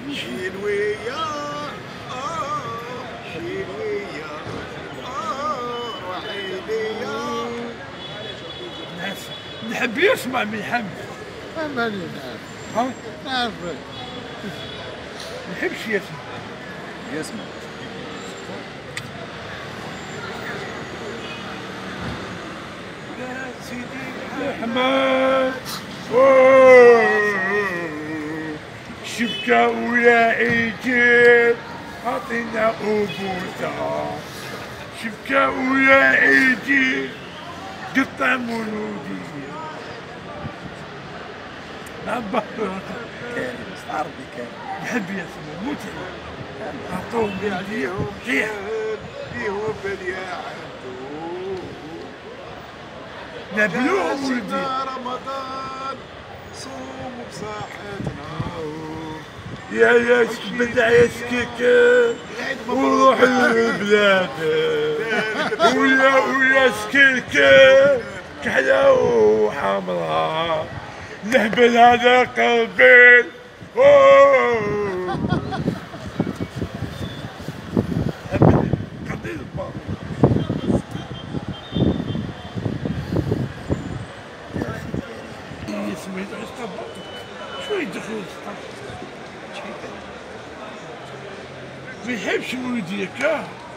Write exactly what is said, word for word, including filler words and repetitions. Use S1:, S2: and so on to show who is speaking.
S1: شلوية آه شلوية آه روحي ليا.
S2: ناس نحب يسمع من حمد.
S3: ماني نعرف.
S2: ها؟
S3: نعرفك.
S2: ما نحبش يسمع.
S4: يسمع.
S2: يا سيدي محمد شبكة ويا عيدي عطينا أبوتا. شبكة ويا عيدي قطع مولودي. نعم بحر
S4: كان عربي كان
S2: نحب يسمع متعب. عطوهم
S1: عليهم
S2: ريح
S1: فيهم باليا عدو.
S2: نبلوهم ولدي.
S1: جاسنا رمضان صوموا بصحتنا.
S2: يا يا بدع يسكك وروح للبلاد ويا ويا سكيكة كحلة وحمراء نهبل هذا قلبي. قضي البار يسمي يدخل شو يدخل ما يحبش مولدي هكا.